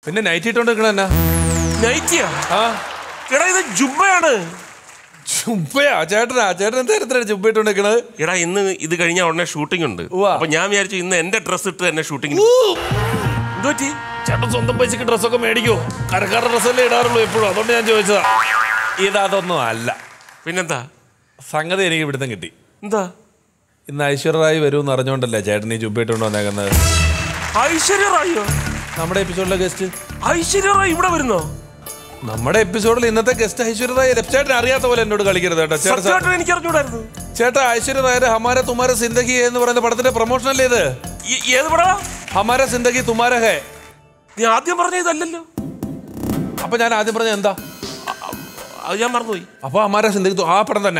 പിന്നെ നൈറ്റ് ഇട്ടോണ്ട് നിക്കണ എന്നാ? നൈറ്റിയാ? ആ എടാ ഇത് ജുബ്ബയാണ്. ചുബ്ബയാ? ചേട്ടൻ എന്താ ചുബ്ബ ഇട്ടോണ്ട് നിക്കണത്? എടാ ഇന്ന് ഇത് കഴിഞ്ഞാൽ ഉടനെ ഷൂട്ടിംഗ് ഉണ്ട്. അപ്പൊ ഞാൻ വിചാരിച്ചു ഇന്ന് എന്റെ ഡ്രസ് ഇട്ട് തന്നെ ഷൂട്ടിംഗ്. എന്തുപറ്റി? ചേട്ടൻ സ്വന്തം പൈസക്ക് ഡ്രസ്സൊക്കെ മേടിക്കോ? കരക്കാരുടെ ഡ്രസ്സല്ലേ ഇടാറുള്ളൂ എപ്പോഴും, അതുകൊണ്ട് ഞാൻ ചോദിച്ചതാ. ഇതൊന്നും അല്ല. പിന്നെന്താ സംഗതി എനിക്ക് ഇവിടുന്ന് കിട്ടി. എന്താ? ഇന്ന് ഐശ്വര്യ റായി വരുമെന്ന് അറിഞ്ഞോണ്ടല്ലേ ചേട്ടൻ ഈ ജുബ്ബ ഇട്ടോണ്ട് വന്നേക്കുന്നത്? ഐശ്വര്യ റായിയോ? നമ്മുടെ എപ്പിസോഡിലെ ഗസ്റ്റ് ഐശ്വര്യ റായി ഇവിടെ വരുന്നോ? നമ്മുടെ എപ്പിസോഡിൽ ഇന്നത്തെ ഗസ്റ്റ് ഐശ്വര്യ റായി. ചേട്ടൻ അറിയാത്ത പോലെ എന്നോട് കളിക്കരുത് കേട്ടോ. എനിക്ക് അറിഞ്ഞൂടായിരുന്നു. ചേട്ടാ, ഐശ്വര്യ റായുടെ ഹമാര തുമാര സിന്ദഗി എന്ന് പറയുന്ന പടത്തിന്റെ പ്രൊമോഷൻ അല്ലേ ഇത്? ഏത് പടാ? ഹമാര സിന്ദഗി തുമാര ഹേ. നീ ആദ്യം പറഞ്ഞ ഇതല്ലല്ലോ. അപ്പൊ ഞാൻ ആദ്യം പറഞ്ഞ എന്താ? അത് ഞാൻ മറന്നുപോയി. അപ്പൊ ഹമാര സിന്ദഗി ആ പടം തന്നെ.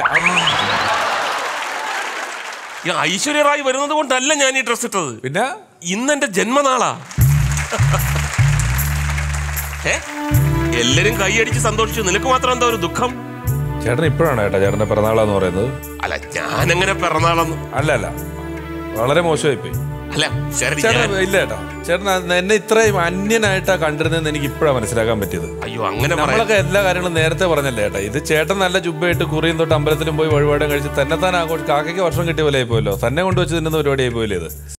ഐശ്വര്യ റായി വരുന്നത് കൊണ്ടല്ല ഞാൻ ഈ ഡ്രസ് ഇട്ടത്. പിന്നെ ഇന്ന് എന്റെ ജന്മനാളാ. എല്ലാരും കൈയടിച്ച് സന്തോഷിച്ചു, നിനക്ക് മാത്രം എന്താ ഒരു ദുഃഖം? ചേട്ടൻ ഇപ്പോഴാണ് കേട്ടോ ചേട്ടന്റെ പിറന്നാളാന്ന് പറയുന്നത്. അല്ല, ഞാനെങ്ങനെ പിറന്നാളെന്ന്? അല്ല, വളരെ മോശമായി പോയി. അല്ല ചേട്ടൻ ഇല്ല ചേട്ടാ, ചേട്ടൻ എന്നെ ഇത്രയും അന്യനായിട്ടാ കണ്ടിരുന്നതെന്ന് എനിക്ക് ഇപ്പോഴാണ് മനസ്സിലാക്കാൻ പറ്റിയത്. അയ്യോ, അങ്ങനെ നമ്മളൊക്കെ എല്ലാ കാര്യങ്ങളും നേരത്തെ പറഞ്ഞല്ലേ ചേട്ടാ. ഇത് ചേട്ടൻ നല്ല ജുബ്ബയായിട്ട് കുറിയും തൊട്ട് അമ്പലത്തിലും പോയി വഴിപാടും കഴിച്ച് തന്നെത്താൻ ആഘോഷം കാക്കയ്ക്ക് വർഷം കിട്ടിയ പോലെ ആയി പോയല്ലോ. തന്നെ കൊണ്ടുവച്ച് തിന്നുന്ന പരിപാടി ആയി പോയില്ലേ ഇത്?